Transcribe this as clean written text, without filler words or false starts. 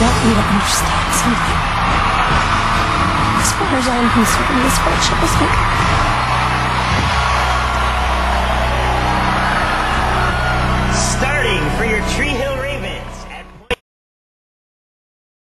want you to understand something. As far as I'm concerned, this friendship is like... Starting for your Tree Hill